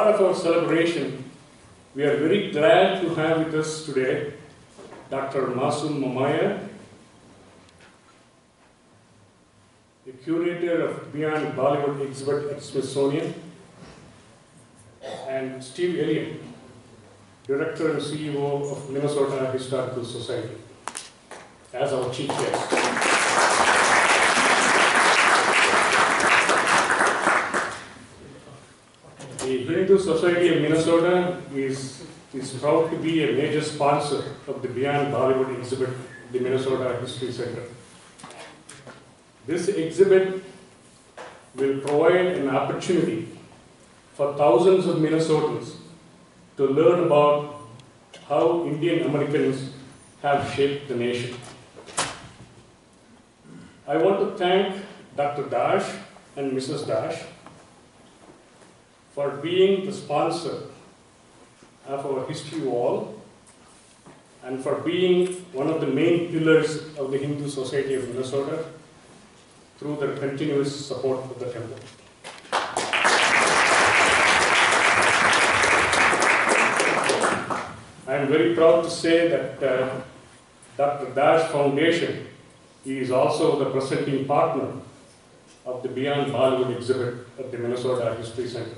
of our celebration, we are very glad to have with us today Dr. Masum Momaya, the curator of Beyond Bollywood exhibit at Smithsonian, and Steve Elliot, Director and CEO of Minnesota Historical Society, as our chief guest. The Hindu Society of Minnesota is proud to be a major sponsor of the Beyond Bollywood exhibit, the Minnesota History Center. This exhibit will provide an opportunity for thousands of Minnesotans to learn about how Indian Americans have shaped the nation. I want to thank Dr. Dash and Mrs. Dash for being the sponsor of our history wall and for being one of the main pillars of the Hindu Society of Minnesota through their continuous support of the temple. I am very proud to say that Dr. Dash Foundation is also the presenting partner of the Beyond Bollywood exhibit at the Minnesota History Center.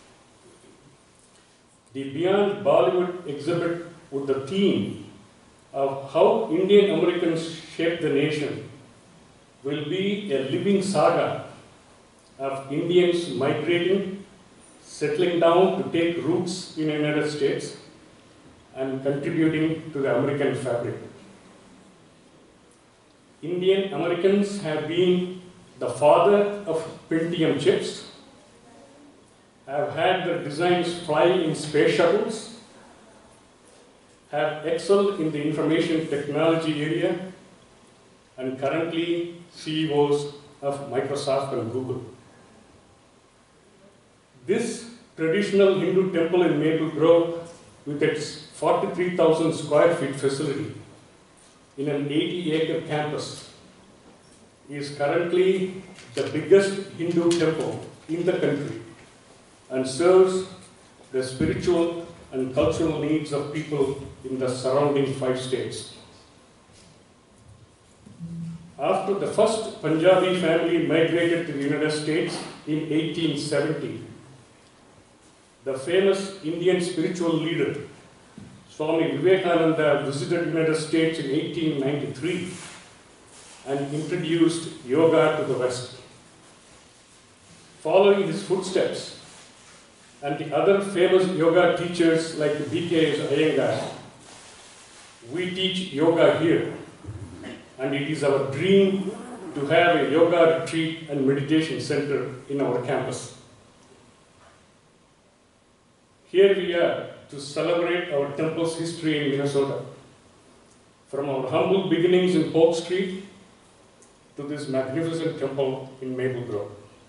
The Beyond Bollywood exhibit with the theme of how Indian Americans shaped the nation will be a living saga of Indians migrating, settling down to take roots in the United States, and contributing to the American fabric. Indian Americans have been the father of Pentium chips, have had their designs fly in space shuttles, have excelled in the information technology area, and currently CEOs of Microsoft and Google. This traditional Hindu temple in Maple Grove, with its 43,000 square feet facility in an 80-acre campus, is currently the biggest Hindu temple in the country and serves the spiritual and cultural needs of people in the surrounding 5 states. After the first Punjabi family migrated to the United States in 1870, the famous Indian spiritual leader, Swami Vivekananda, visited the United States in 1893 and introduced yoga to the West. Following his footsteps, and the other famous yoga teachers like B.K. Iyengar, we teach yoga here, and it is our dream to have a yoga retreat and meditation center in our campus. Here we are to celebrate our temple's history in Minnesota, from our humble beginnings in Polk Street to this magnificent temple in Maple Grove.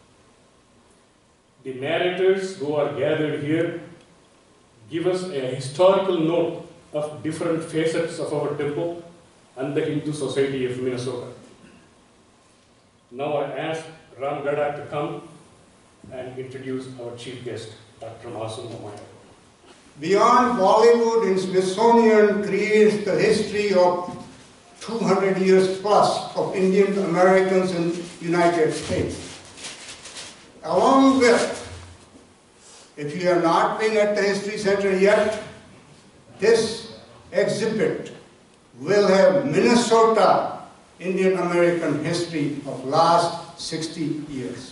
The narrators who are gathered here give us a historical note of different facets of our temple and the Hindu Society of Minnesota. Now I ask Ram Gada to come and introduce our chief guest, Dr. Masum Momaya. Beyond Bollywood in Smithsonian creates the history of 200 years plus of Indian Americans in the United States. Along with, if you have not been at the History Center yet, this exhibit will have Minnesota Indian American history of last 60 years.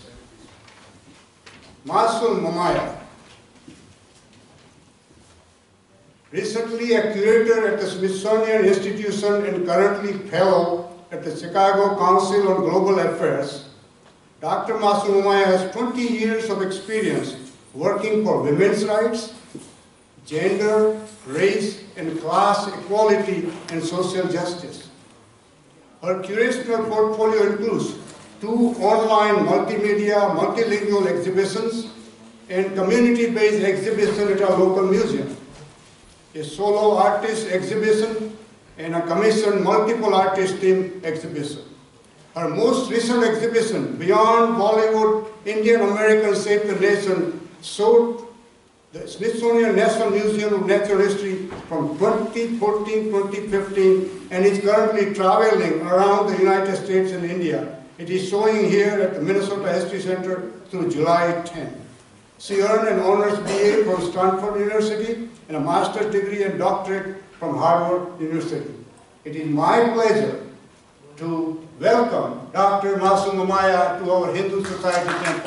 Masum Momaya, recently a curator at the Smithsonian Institution and currently fellow at the Chicago Council on Global Affairs, Dr. Masum Momaya has 20 years of experience working for women's rights, gender, race, and class equality and social justice. Her curatorial portfolio includes 2 online multimedia, multilingual exhibitions and community-based exhibitions at our local museum, a solo artist exhibition, and a commissioned multiple artist team exhibition. Her most recent exhibition, Beyond Bollywood, Indian Americans Shape the Nation, showed the Smithsonian National Museum of Natural History from 2014-2015 and is currently traveling around the United States and India. It is showing here at the Minnesota History Center through July 10. She earned an honors BA from Stanford University and a master's degree and doctorate from Harvard University. It is my pleasure to welcome Dr. Masum Momaya to our Hindu Society Temple.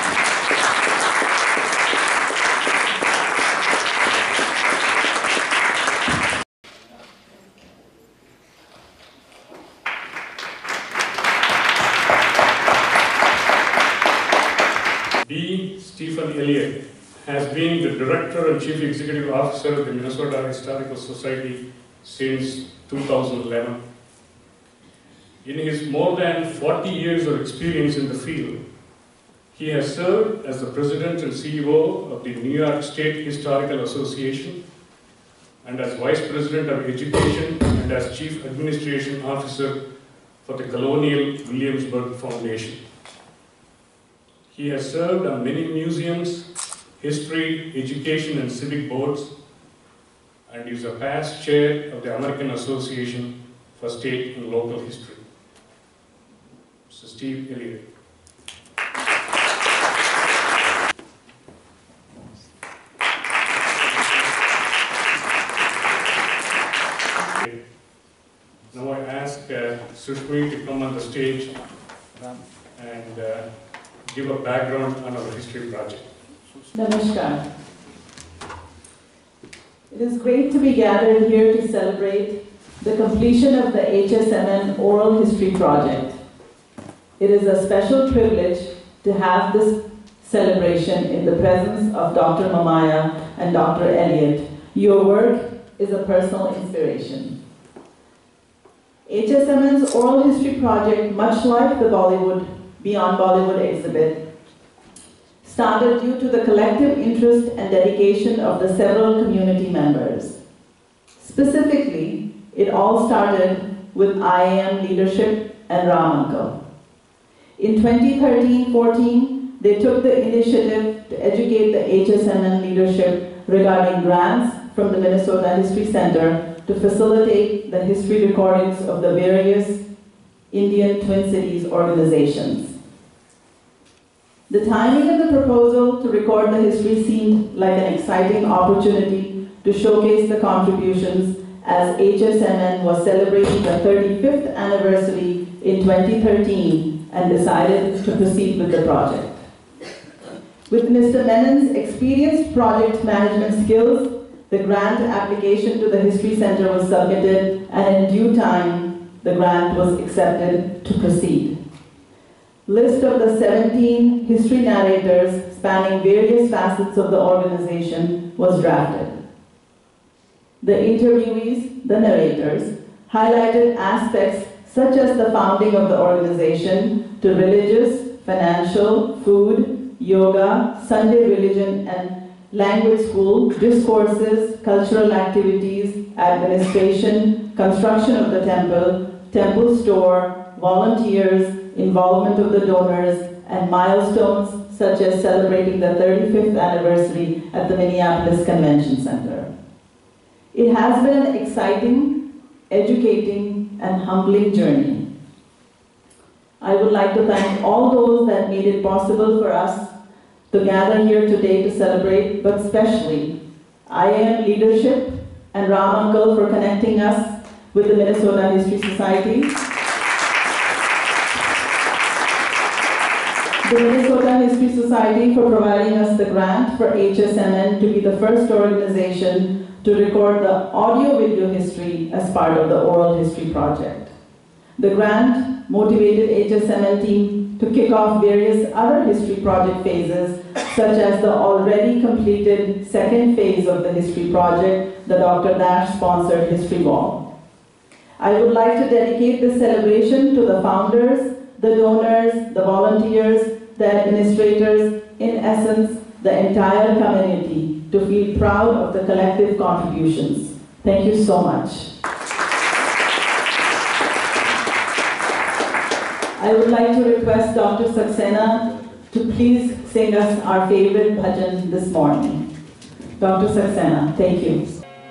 Stephen Elliot has been the Director and Chief Executive Officer of the Minnesota Historical Society since 2011. In his more than 40 years of experience in the field, he has served as the President and CEO of the New York State Historical Association and as Vice President of Education and as Chief Administration Officer for the Colonial Williamsburg Foundation. He has served on many museums, history, education, and civic boards, and is a past chair of the American Association for State and Local History. Mr. Steve Elliot. Now I ask Sushmi to come on the stage and give a background on our history project. Namaskar. It is great to be gathered here to celebrate the completion of the HSMN Oral History Project. It is a special privilege to have this celebration in the presence of Dr. Momaya and Dr. Elliot. Your work is a personal inspiration. HSMN's Oral History Project, much like the Bollywood Beyond Bollywood exhibit, started due to the collective interest and dedication of the several community members. Specifically, it all started with IAM leadership and Ram Uncle. In 2013-14, they took the initiative to educate the HSMN leadership regarding grants from the Minnesota History Center to facilitate the history recordings of the various Indian Twin Cities organizations. The timing of the proposal to record the history seemed like an exciting opportunity to showcase the contributions as HSMN was celebrating the 35th anniversary in 2013 and decided to proceed with the project. With Mr. Menon's experienced project management skills, the grant application to the History Center was submitted, and in due time, the grant was accepted to proceed. List of the 17 history narrators spanning various facets of the organization was drafted. The interviewees, the narrators, highlighted aspects such as the founding of the organization to religious, financial, food, yoga, Sunday religion and language school, discourses, cultural activities, administration, construction of the temple, temple store, volunteers, involvement of the donors, and milestones such as celebrating the 35th anniversary at the Minneapolis Convention Center. It has been an exciting, educating, and humbling journey. I would like to thank all those that made it possible for us to gather here today to celebrate, but especially IAM leadership and Ram Uncle for connecting us with the Minnesota History Society. The Minnesota History Society for providing us the grant for HSMN to be the first organization to record the audio-video history as part of the Oral History Project. The grant motivated HSMN team to kick off various other history project phases, such as the already completed second phase of the history project, the Dr. Dash-sponsored History Ball. I would like to dedicate this celebration to the founders, the donors, the volunteers, the administrators, in essence, the entire community, to feel proud of the collective contributions. Thank you so much. I would like to request Dr. Saxena to please sing us our favorite bhajan this morning. Dr. Saxena. Thank you.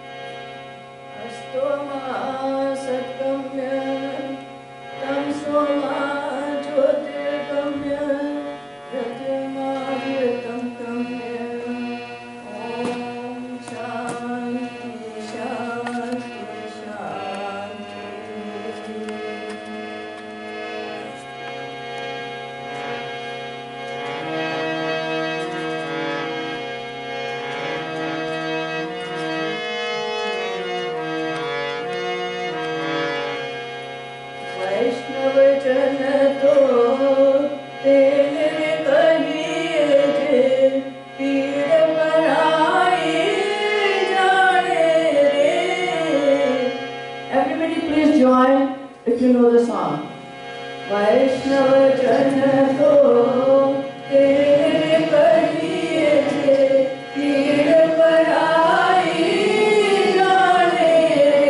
Everybody please join if you know the song. Vaishnava Jana to tere kariye the peer parai jane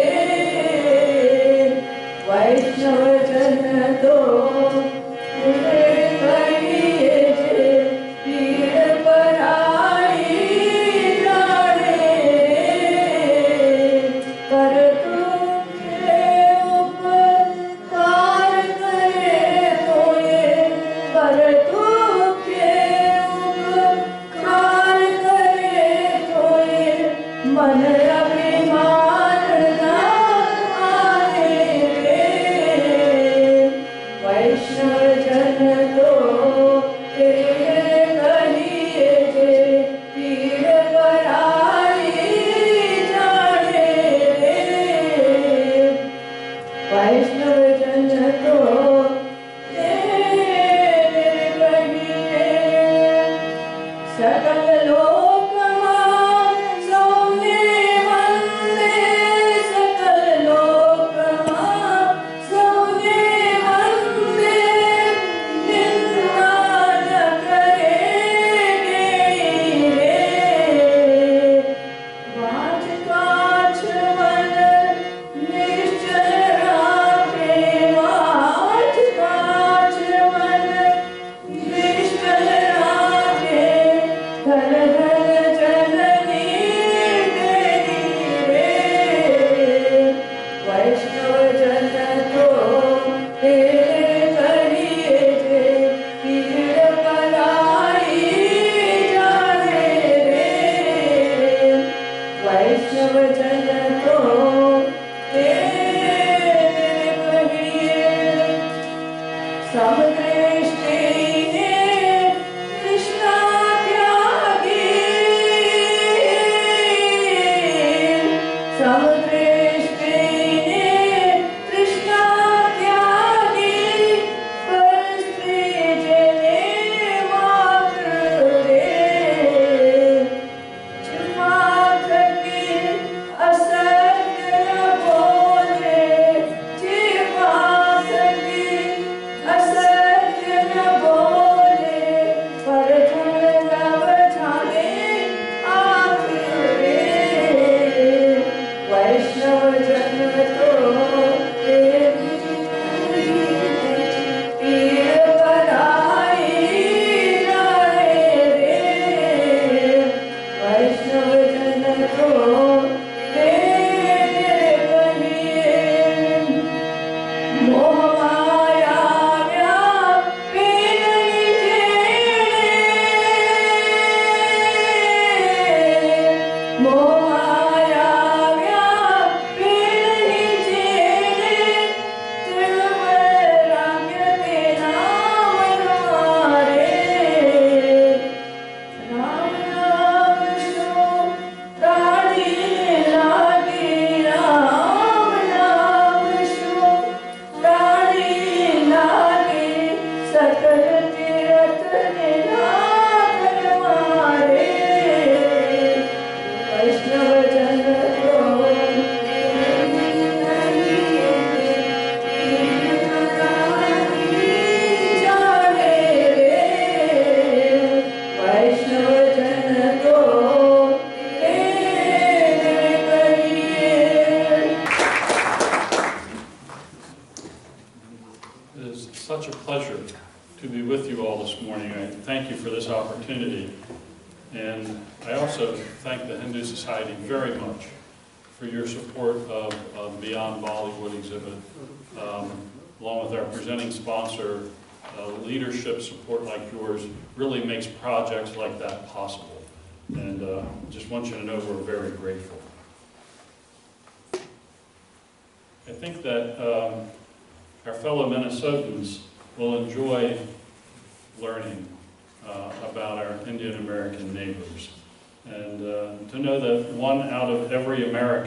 re. Vaishnava Jana to tere kariye the peer parai jane re. Par such a pleasure to be with you all this morning. I thank you for this opportunity. And I also thank the Hindu Society very much for your support of Beyond Bollywood exhibit, along with our presenting sponsor. Leadership support like yours really makes projects like that possible. And just want you to know we're very grateful. I think that our fellow Minnesotans will enjoy learning about our Indian American neighbors. And to know that one out of every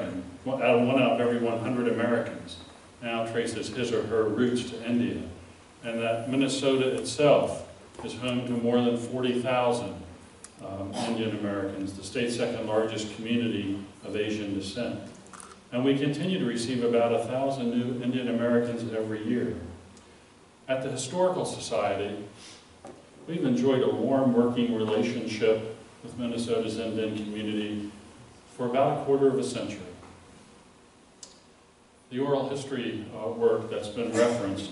100 Americans now traces his or her roots to India, and that Minnesota itself is home to more than 40,000 Indian Americans, the state's second largest community of Asian descent. And we continue to receive about 1,000 new Indian Americans every year. At the Historical Society, we've enjoyed a warm working relationship with Minnesota's Indian community for about a quarter of a century. The oral history work that's been referenced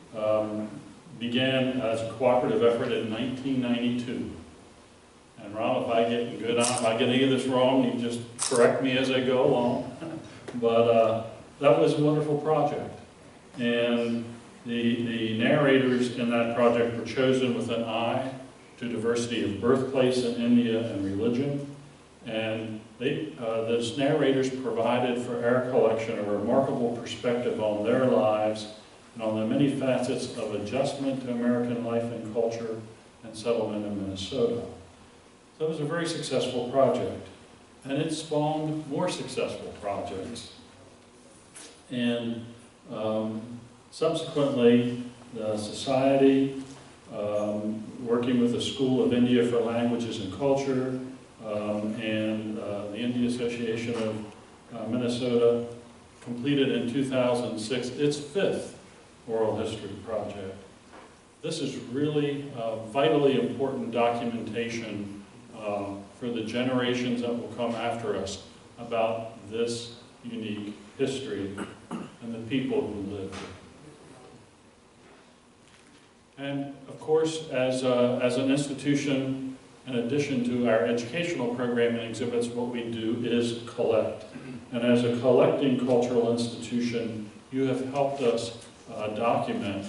began as a cooperative effort in 1992. And Ram, if I get any of this wrong, you just correct me as I go along. But that was a wonderful project. And the narrators in that project were chosen with an eye to diversity of birthplace in India and religion. And those narrators provided for our collection a remarkable perspective on their lives and on the many facets of adjustment to American life and culture and settlement in Minnesota. So it was a very successful project, and it spawned more successful projects. And subsequently, the Society, working with the School of India for Languages and Culture, and the India Association of Minnesota, completed in 2006 its 5th oral history project. This is really vitally important documentation for the generations that will come after us about this unique history and the people who lived it. And of course, as an institution, in addition to our educational program and exhibits, what we do is collect. And as a collecting cultural institution, you have helped us document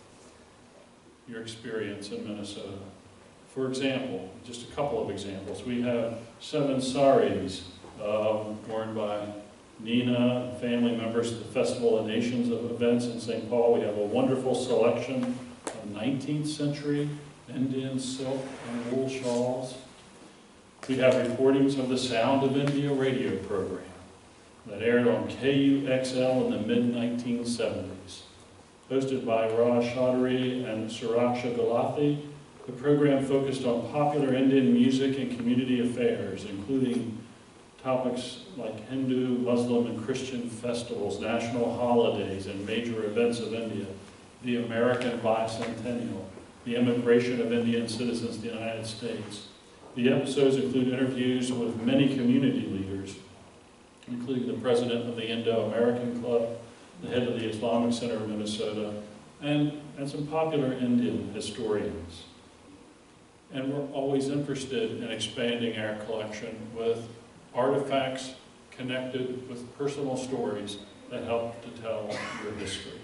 your experience in Minnesota. For example, just a couple of examples. We have 7 saris worn by Nina, family members of the Festival of Nations of events in St. Paul. We have a wonderful selection of 19th century Indian silk and wool shawls. We have recordings of the Sound of India radio program that aired on KUXL in the mid-1970s. Hosted by Raj Chaudhary and Suraksha Galathi, the program focused on popular Indian music and community affairs, including topics like Hindu, Muslim, and Christian festivals, national holidays, and major events of India, the American Bicentennial, the immigration of Indian citizens to the United States. The episodes include interviews with many community leaders, including the president of the Indo-American Club, the head of the Islamic Center of Minnesota, and some popular Indian historians. And we're always interested in expanding our collection with artifacts connected with personal stories that help to tell your history.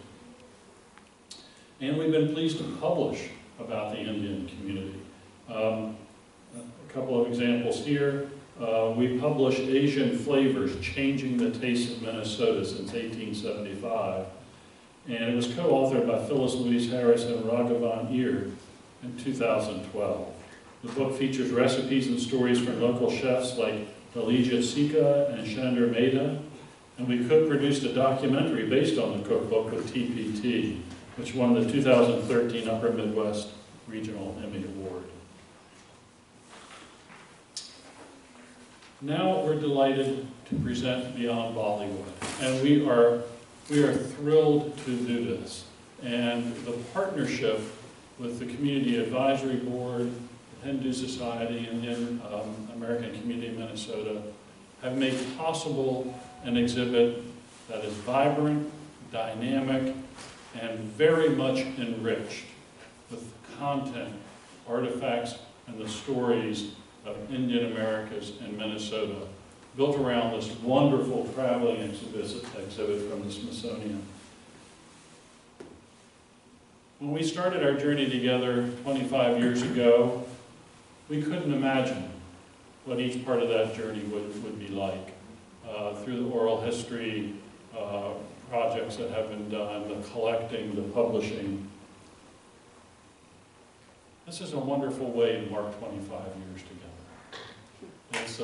And we've been pleased to publish about the Indian community. A couple of examples here. We published Asian Flavors, Changing the Taste of Minnesota since 1875. And it was co-authored by Phyllis Louise Harris and Raghavan Ear in 2012. The book features recipes and stories from local chefs like Dalijit Sika and Shander Mehta. And we co-produced a documentary based on the cookbook with TPT, which won the 2013 Upper Midwest Regional Emmy Award. Now we're delighted to present Beyond Bollywood, and we are thrilled to do this. And the partnership with the Community Advisory Board, the Hindu Society, and the American Community in Minnesota have made possible an exhibit that is vibrant, dynamic, and very much enriched with content, artifacts, and the stories of Indian Americas in Minnesota, built around this wonderful traveling exhibit from the Smithsonian. When we started our journey together 25 years ago, we couldn't imagine what each part of that journey would be like. Through the oral history projects that have been done, the collecting, the publishing. This is a wonderful way to mark 25 years together. It's,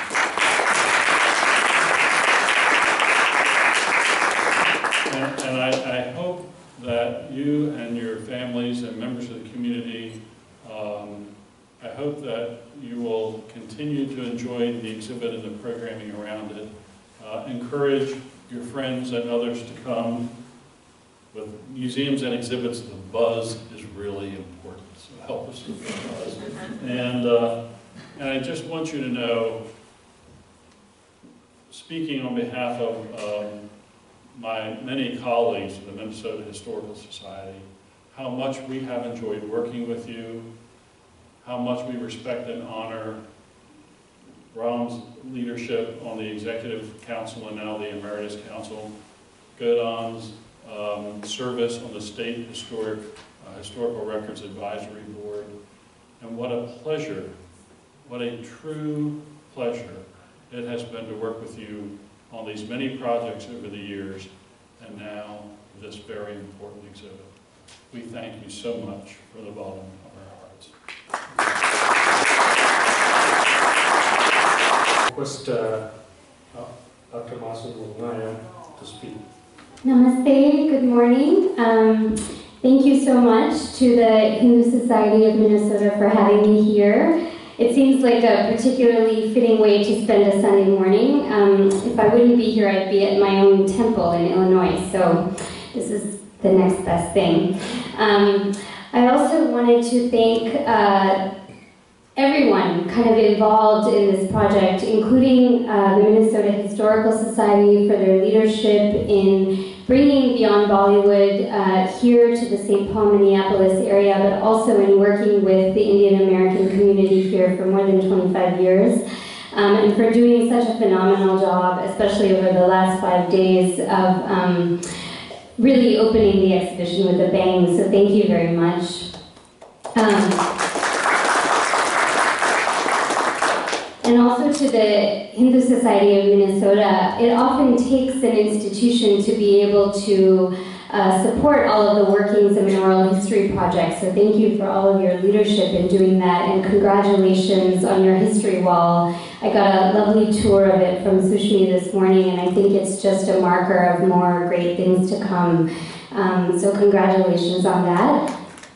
and I hope that you and your families and members of the community, I hope that you will continue to enjoy the exhibit and the programming around it. Encourage your friends and others to come. With museums and exhibits, the buzz is really important, so help us with the buzz. And I just want you to know, speaking on behalf of my many colleagues of the Minnesota Historical Society, how much we have enjoyed working with you, how much we respect and honor Ram's leadership on the Executive Council and now the Emeritus Council, Godon's service on the State Historical Records Advisory Board, and what a pleasure, what a true pleasure it has been to work with you on these many projects over the years, and now this very important exhibit. We thank you so much from the bottom of our hearts. Request Dr. Masum Momaya to speak. Namaste, good morning. Thank you so much to the Hindu Society of Minnesota for having me here. It seems like a particularly fitting way to spend a Sunday morning. If I wouldn't be here, I'd be at my own temple in Illinois, so this is the next best thing. I also wanted to thank everyone kind of involved in this project, including the Minnesota Historical Society for their leadership in bringing Beyond Bollywood here to the St. Paul, Minneapolis area, but also in working with the Indian American community here for more than 25 years, and for doing such a phenomenal job, especially over the last 5 days of really opening the exhibition with a bang, so thank you very much. And also to the Hindu Society of Minnesota, it often takes an institution to be able to support all of the workings of an oral history project. So thank you for all of your leadership in doing that, and congratulations on your history wall. I got a lovely tour of it from Sushmi this morning, and I think it's just a marker of more great things to come. So congratulations on that.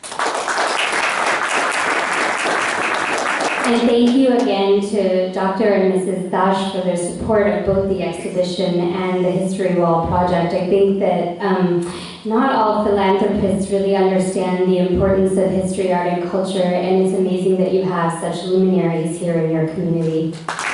And thank you again to Dr. and Mrs. Dash for their support of both the exhibition and the History Wall project. I think that not all philanthropists really understand the importance of history, art, and culture, and it's amazing that you have such luminaries here in your community.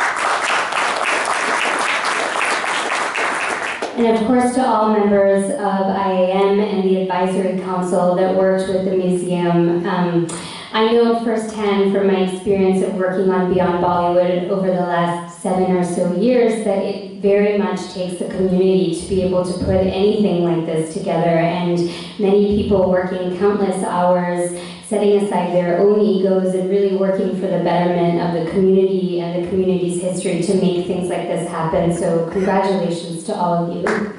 And of course to all members of IAM and the Advisory Council that worked with the museum. I know firsthand from my experience of working on Beyond Bollywood over the last 7 or so years that it very much takes a community to be able to put anything like this together, and many people working countless hours, setting aside their own egos and really working for the betterment of the community and the community's history to make things like this happen. So congratulations to all of you.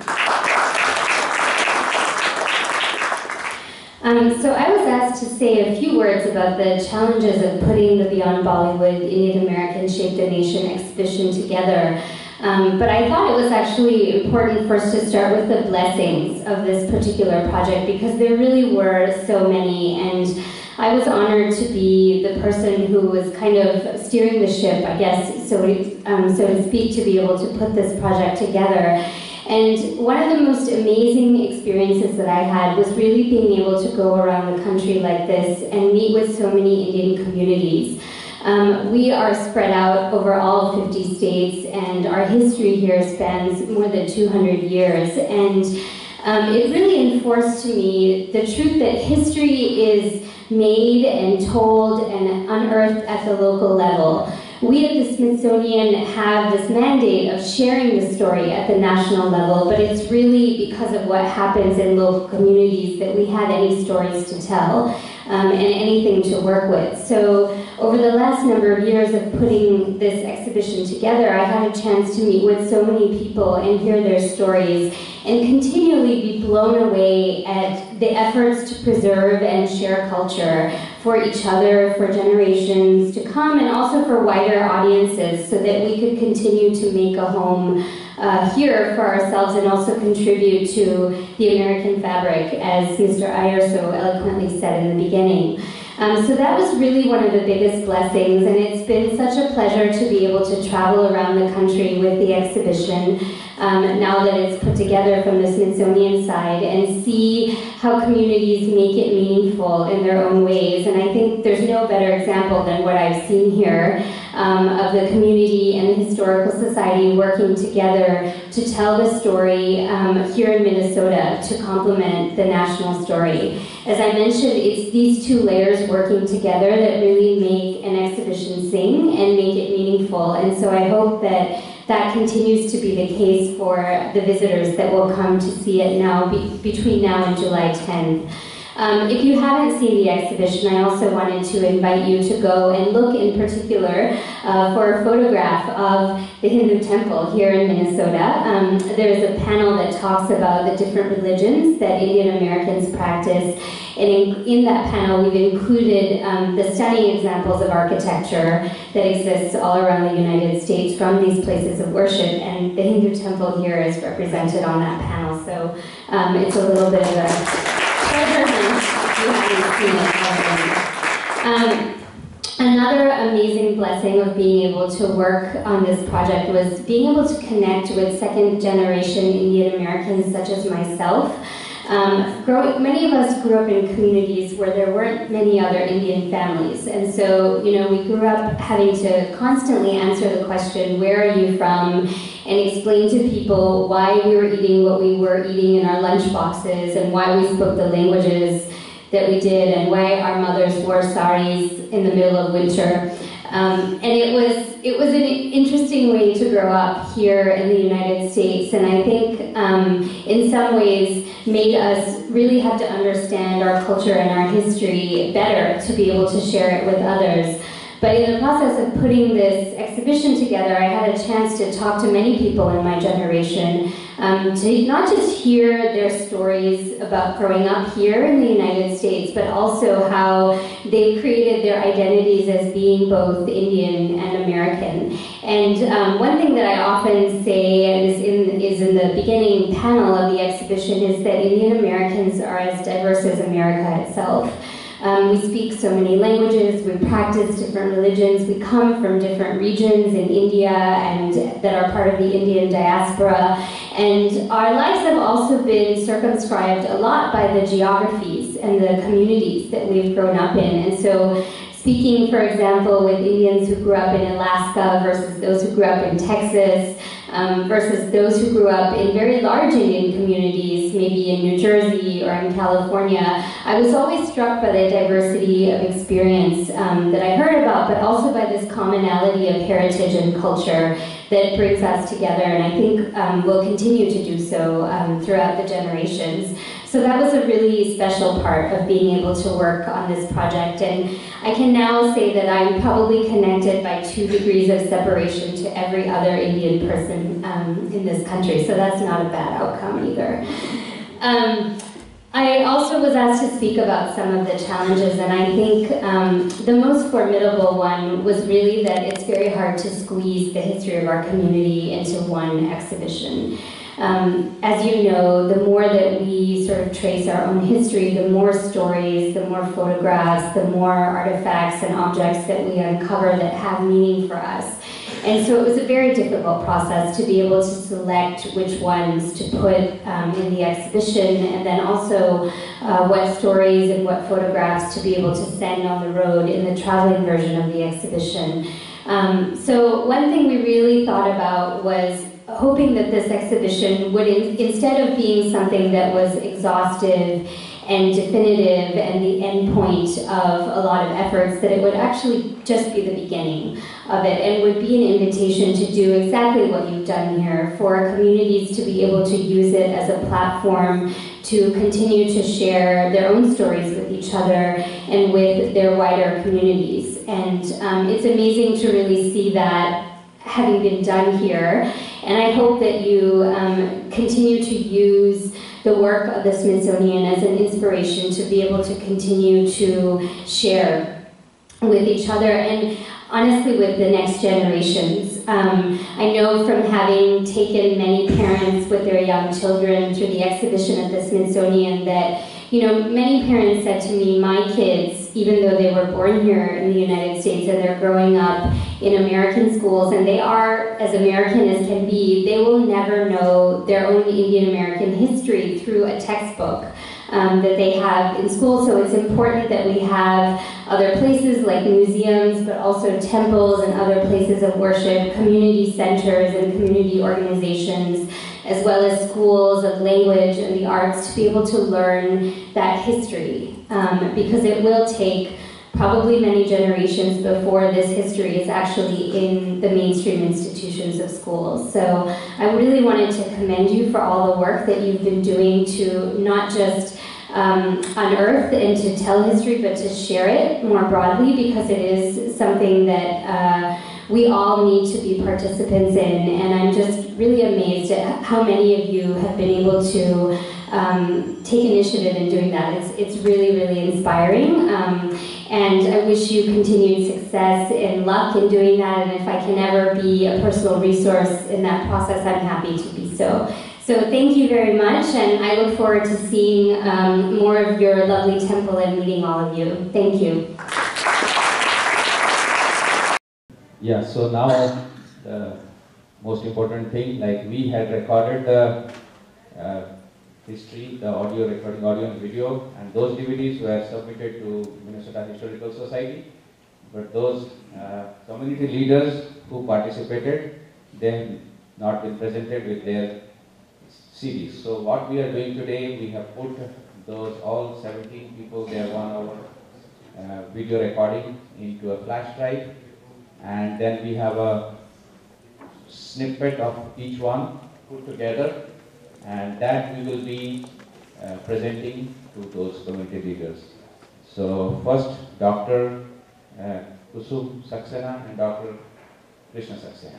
So I was asked to say a few words about the challenges of putting the Beyond Bollywood Indian American Shaped a Nation exhibition together. But I thought it was actually important first to start with the blessings of this particular project, because there really were so many, and I was honored to be the person who was kind of steering the ship, I guess, so to speak, to be able to put this project together. And one of the most amazing experiences that I had was really being able to go around the country like this and meet with so many Indian communities. We are spread out over all 50 states, and our history here spans more than 200 years. And it really enforced to me the truth that history is made and told and unearthed at the local level. we at the Smithsonian have this mandate of sharing the story at the national level, but it's really because of what happens in local communities that we have any stories to tell and anything to work with. So over the last number of years of putting this exhibition together, I had a chance to meet with so many people and hear their stories and continually be blown away at the efforts to preserve and share culture for each other, for generations to come, and also for wider audiences so that we could continue to make a home here for ourselves and also contribute to the American fabric, as Mr. Iyer so eloquently said in the beginning. So that was really one of the biggest blessings, and it's been such a pleasure to be able to travel around the country with the exhibition now that it's put together from the Smithsonian side, and see how communities make it meaningful in their own ways. And I think there's no better example than what I've seen here of the community and the Historical Society working together to tell the story here in Minnesota to complement the national story. As I mentioned, it's these two layers working together that really make an exhibition sing and make it meaningful. And so I hope that that continues to be the case for the visitors that will come to see it now between now and July 10th. If you haven't seen the exhibition, I also wanted to invite you to go and look in particular for a photograph of the Hindu temple here in Minnesota. There's a panel that talks about the different religions that Indian Americans practice, and in that panel we've included the stunning examples of architecture that exists all around the United States from these places of worship, and the Hindu temple here is represented on that panel. So it's a little bit of a treasure hunt if you haven't seen it already. Another amazing blessing of being able to work on this project was being able to connect with second-generation Indian Americans such as myself. Many of us grew up in communities where there weren't many other Indian families, and so we grew up having to constantly answer the question, where are you from, and explain to people why we were eating what we were eating in our lunch boxes, and why we spoke the languages that we did, and why our mothers wore saris in the middle of winter. And it was an interesting way to grow up here in the United States, and I think in some ways made us really have to understand our culture and our history better to be able to share it with others. But in the process of putting this exhibition together, I had a chance to talk to many people in my generation, to not just hear their stories about growing up here in the United States, but also how they created their identities as being both Indian and American. And one thing that I often say, and is in the beginning panel of the exhibition, is that Indian Americans are as diverse as America itself. We speak so many languages, we practice different religions, we come from different regions in India and that are part of the Indian diaspora, and our lives have also been circumscribed a lot by the geographies and the communities that we've grown up in. And so speaking, for example, with Indians who grew up in Alaska versus those who grew up in Texas, versus those who grew up in very large Indian communities, maybe in New Jersey or in California, I was always struck by the diversity of experience that I heard about, but also by this commonality of heritage and culture that brings us together, and I think will continue to do so throughout the generations. So that was a really special part of being able to work on this project, and I can now say that I'm probably connected by 2 degrees of separation to every other Indian person in this country, so that's not a bad outcome either. I also was asked to speak about some of the challenges, and I think the most formidable one was really that it's very hard to squeeze the history of our community into one exhibition. As you know, the more that we sort of trace our own history, the more stories, the more photographs, the more artifacts and objects that we uncover that have meaning for us. And so it was a very difficult process to be able to select which ones to put in the exhibition, and then also what stories and what photographs to be able to send on the road in the traveling version of the exhibition. So one thing we really thought about was hoping that this exhibition would, instead of being something that was exhaustive and definitive and the end point of a lot of efforts, that it would actually just be the beginning of it and would be an invitation to do exactly what you've done here, for communities to be able to use it as a platform to continue to share their own stories with each other and with their wider communities. And it's amazing to really see that having been done here. And I hope that you continue to use the work of the Smithsonian as an inspiration to be able to continue to share with each other and honestly with the next generations. I know from having taken many parents with their young children through the exhibition at the Smithsonian that, many parents said to me, my kids, even though they were born here in the United States and they're growing up in American schools, and they are as American as can be, they will never know their own Indian American history through a textbook that they have in school. So it's important that we have other places like museums, but also temples and other places of worship, community centers and community organizations, as well as schools of language and the arts, to be able to learn that history, because it will take probably many generations before this history is actually in the mainstream institutions of schools. So I really wanted to commend you for all the work that you've been doing to not just unearth and to tell history, but to share it more broadly, because it is something that we all need to be participants in. And I'm just really amazed at how many of you have been able to take initiative in doing that. It's really, really inspiring. And I wish you continued success and luck in doing that. And if I can ever be a personal resource in that process, I'm happy to be so. So thank you very much, and I look forward to seeing more of your lovely temple and meeting all of you. Thank you. Yeah, so now the most important thing, like we had recorded the history, the audio recording, audio and video, and those DVDs were submitted to Minnesota Historical Society. But those community leaders who participated, they have not been presented with their CDs. So what we are doing today, we have put those all 17 people, their 1 hour video recording into a flash drive, and then we have a snippet of each one put together, and that we will be presenting to those community leaders. So first, Dr. Kusum Saxena and Dr. Krishna Saxena.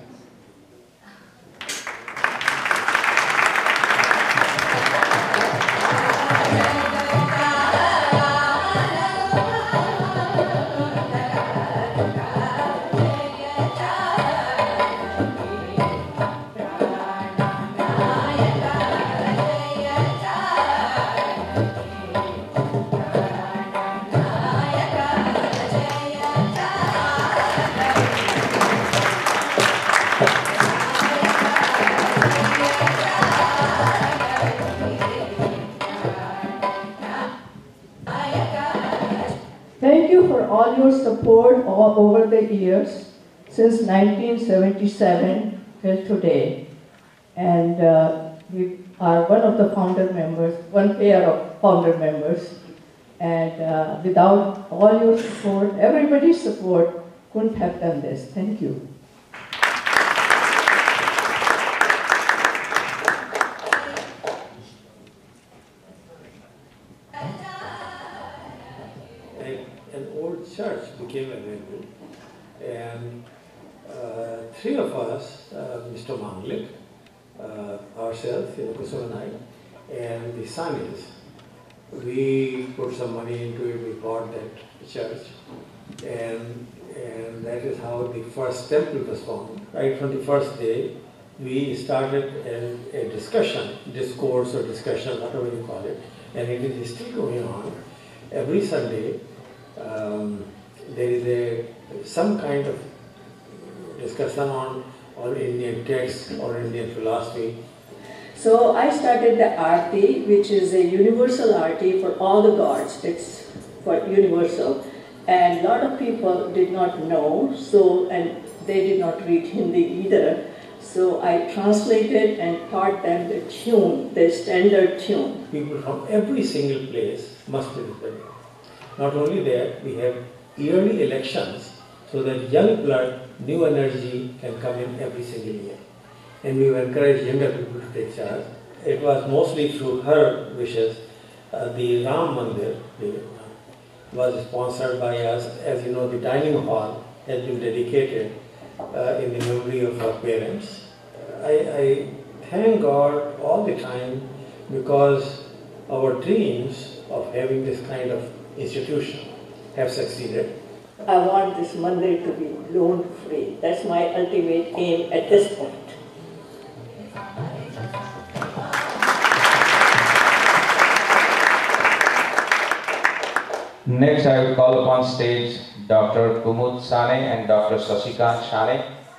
Thank you for all your support all over the years, since 1977 till today. And we are one of the founder members, one pair of founder members. And without all your support, everybody's support, couldn't have done this. Thank you. An old church became available, and 3 of us, Mr. Manglik, ourselves, Kusum and I, and the Sanis, we put some money into it, we bought that church, and that is how the first temple was formed. Right from the first day, we started a discussion, discourse or discussion, whatever you call it, and it is still going on. Every Sunday, there is some kind of discussion on Indian texts or Indian philosophy. So I started the Aarti, which is a universal Aarti for all the gods. It's for universal. And a lot of people did not know, and they did not read Hindi either. So I translated and taught them the tune, the standard tune. People from every single place must be represented. Not only that, we have yearly elections so that young blood, new energy can come in every single year. And we encourage younger people to take charge. It was mostly through her wishes. The Ram Mandir was sponsored by us. As you know, the dining hall has been dedicated in the memory of our parents. I thank God all the time because our dreams of having this kind of institution have succeeded. I want this mandir to be loan free. That's my ultimate aim at this point. Next, I will call upon stage Dr. Kumud Sane and Dr. Sashikant Shane.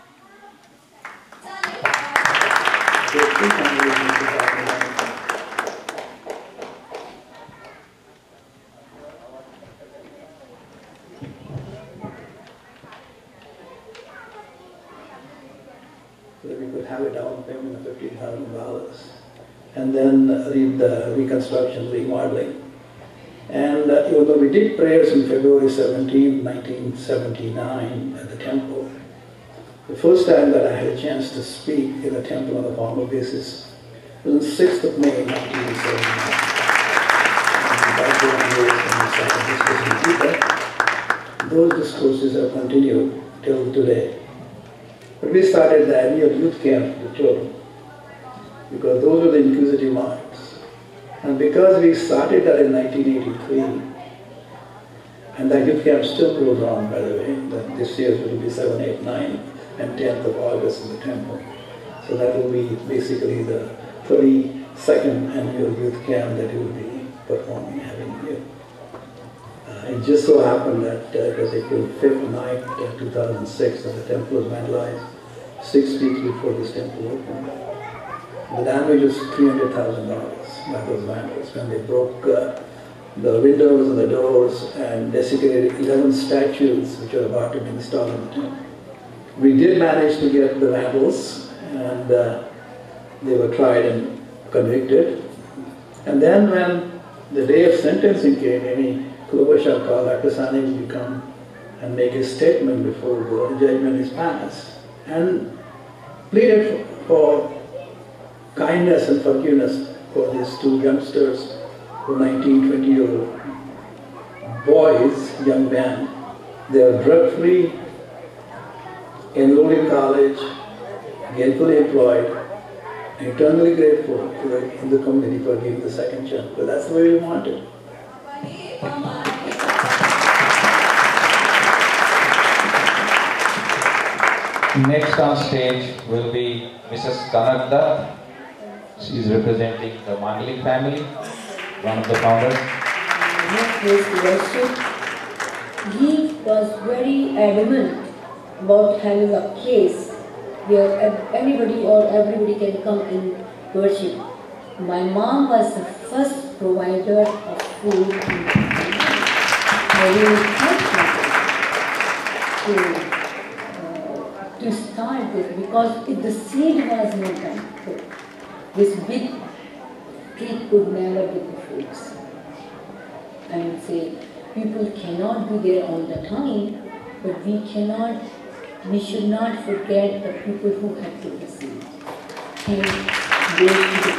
So that we could have a down payment of $15,000 and then the reconstruction, remodeling. And even though we did prayers on February 17, 1979 at the temple, the first time that I had a chance to speak in the temple on a formal basis was on 6th of May, 1979. Those discourses have continued till today. But we started the annual youth camp for the children because those were the inquisitive minds. And because we started that in 1983, and that youth camp still goes on, by the way, that this year it will be 7, 8, 9, and 10th of August in the temple. So that will be basically the 32nd annual youth camp that we will be performing, having here. It just so happened that it was April 5th night, 2006, that the temple was vandalized, 6 weeks before this temple opened. The damage was $300,000 by those vandals when they broke the windows and the doors and desecrated 11 statues which were about to be installed in the temple. We did manage to get the vandals, and they were tried and convicted. And then when the day of sentencing came, Amy Kulubasha called Dr. Sane to come and make a statement before the judgment is passed, and pleaded for kindness and forgiveness for these two youngsters, who 19, 20-year-old boys, young men. They are drug-free, enrolled in college, gainfully employed, eternally grateful to the Hindu community for giving the second chance. But that's the way we want it. Next on stage will be Mrs. Kanakda. She is representing the Manglik family, one of the founders. He was very adamant about having a place where anybody or everybody can come and worship. My mom was the first provider of food in the family. I really thankful to start this, because if the seed was not done, this big tree could never give the fruits. I would say people cannot be there all the time, but we should not forget the people who had to receive. And those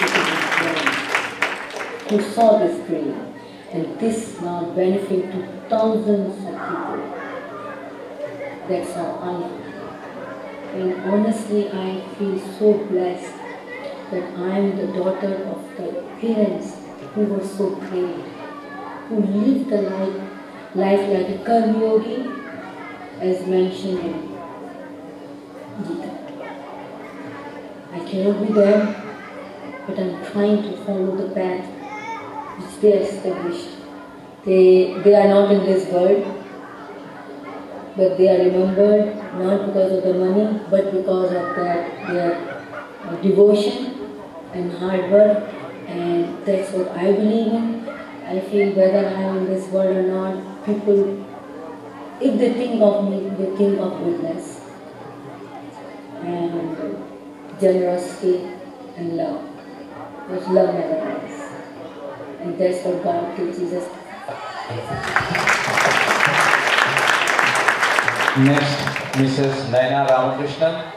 who saw this dream, and this now benefit to thousands of people. That's how I feel. And honestly, I feel so blessed that I am the daughter of the parents who were so great, who lived the life like a karma-yogi, as mentioned in Gita. I cannot be there, but I am trying to follow the path which they established. They are not in this world, but they are remembered not because of the money, but because of their devotion and hard work, and that's what I believe in. I feel whether I am in this world or not, people, if they think of me, they think of goodness and generosity and love, which love never ends. And that's what God teaches us. Next, Mrs. Naina Ramakrishnan.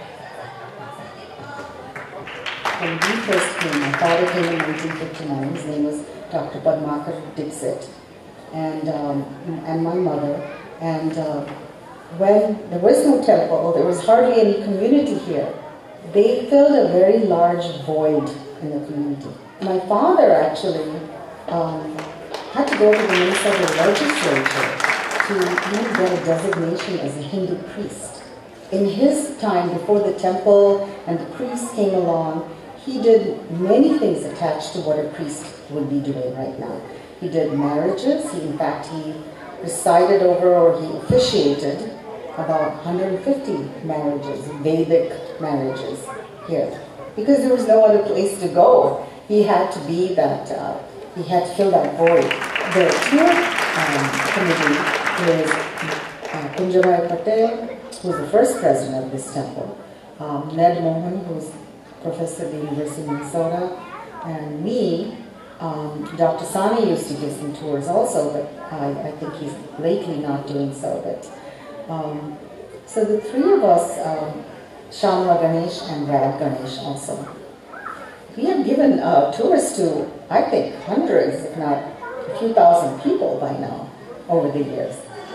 When we first came, my father came in 1959. His name was Dr. Padmakar Dixit, and my mother. And when there was no temple, there was hardly any community here. They filled a very large void in the community. My father actually had to go to the Minnesota legislature to even get a designation as a Hindu priest. In his time, before the temple and the priests came along, he did many things attached to what a priest would be doing right now. He did marriages. In fact, he presided over, or he officiated about 150 marriages, Vedic marriages here. Because there was no other place to go. He had to be that, he had to fill that void. The tour committee is Kunjabhai Patel, who was the first president of this temple, Ned Mohan, who was professor at the University of Minnesota, and me. Dr. Sani used to give some tours also, but I think he's lately not doing so. But so the three of us, Shamla Ganesh and Rad Ganesh also, we have given tours to, I think, hundreds, if not a few thousand people by now over the years.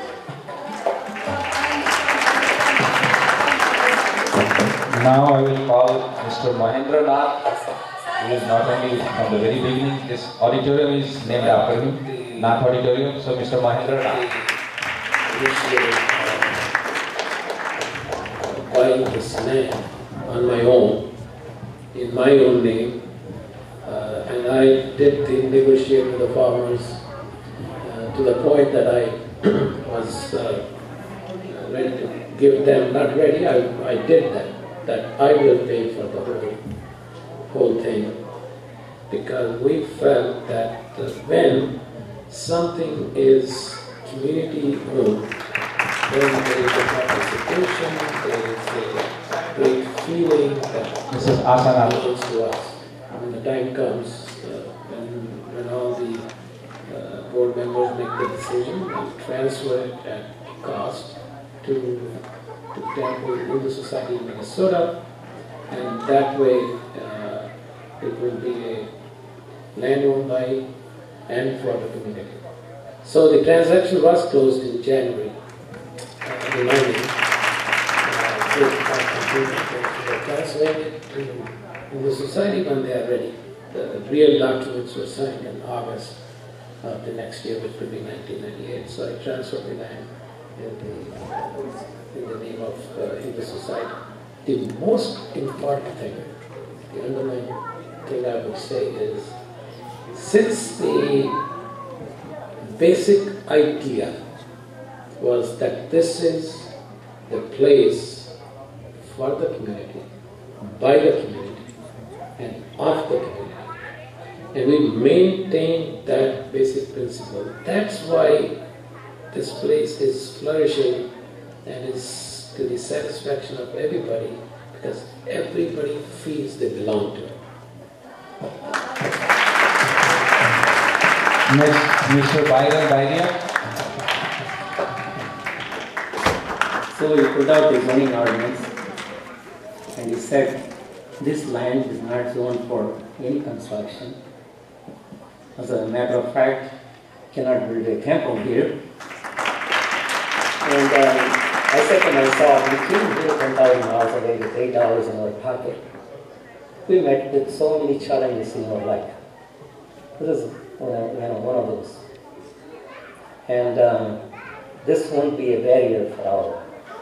Now I will call Mr. Mahendra Nath, who is not only from the very beginning, this auditorium is named after him, Nath Auditorium. So Mr. Mahendra Nath. Buying this land on my own, in my own name, and I did negotiate with the farmers to the point that I was ready to give them, not ready, I did that I will pay for the whole thing, because we felt that when something is community owned, then there is a participation, there is a great feeling that belongs to us. When the time comes, when all the board members make the decision, we transfer it at cost to Temple Hindu Society in Minnesota, and that way it will be a land owned by and for the community. So the transaction was closed in January. The money translated to the society when they are ready. The real documents were signed in August of the next year, which would be 1998. So I transferred the land in the name of Hindu Society. The most important thing, the underlying thing I would say is, since the basic idea was that this is the place for the community, by the community, and of the community, and we maintain that basic principle. That's why this place is flourishing and is to the satisfaction of everybody, because everybody feels they belong to it. Next, Mr. Byron Bairia. So he put out the zoning ordinance and he said this land is not zoned for any construction. As a matter of fact, cannot build a temple here. And I said to myself, we came here 10,000 miles away with $8 in our pocket. We met with so many challenges in our life. This is one of those. And this won't be a barrier for our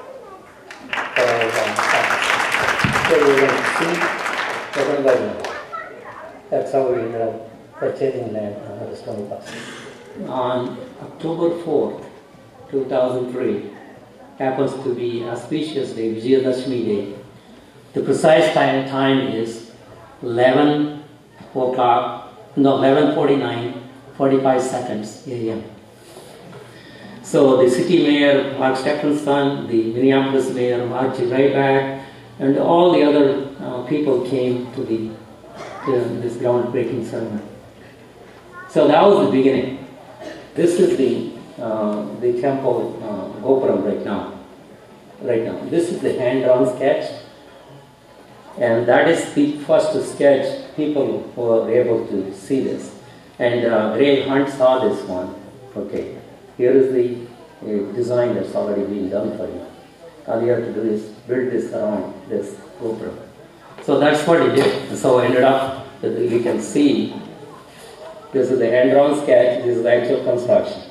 so we're going to see, we're going to buy land. That's how we ended up purchasing land on the Stony Pass. On October 4th, 2003, happens to be auspicious day, Vijayadashmi Day. The precise time is 11 o'clock, no, 11:49, 45 seconds a.m. So the city mayor, Mark Stephenson, the Minneapolis mayor, Mark G. Ryback, and all the other people came to this groundbreaking ceremony. So that was the beginning. This is the temple Gopuram right now. This is the hand-drawn sketch. And that is the first sketch people were able to see this. And Ray Hunt saw this one. Okay, here is the design that's already been done for you. All you have to do is build this around this Gopuram. So that's what he did. So I ended up, you can see, this is the hand-drawn sketch, this is the actual construction.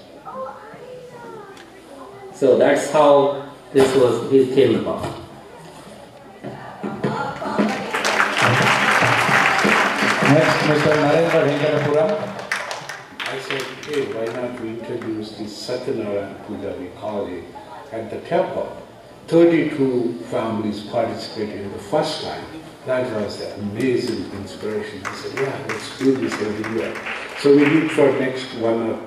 So that's how this came about. Next, Mr. Narendra Venkatapura. I said, hey, why not we introduce the Satyanarayana Puja, we call it, at the temple. 32 families participated in the first time. That was the amazing inspiration. I said, yeah, let's do this every year. So we did for next 1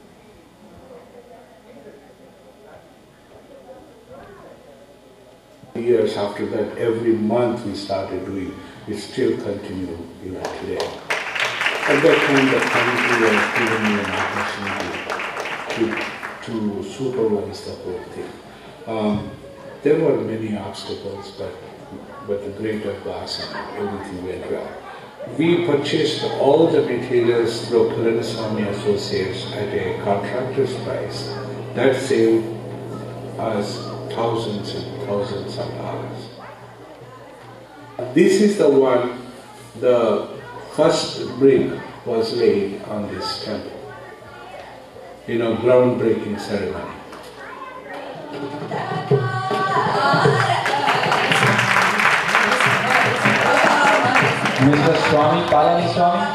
years. After that, every month we started doing. We still continue even today. At that time, the committee was giving me an opportunity to supervise the whole thing. There were many obstacles, but the greater class and everything went well. We purchased all the materials through Palaniswamy Associates at a contractor's price. That saved us thousands and thousands of dollars. This is the one, the first brick was laid on this temple. Groundbreaking ceremony. Mr. Swami Palaniswamy.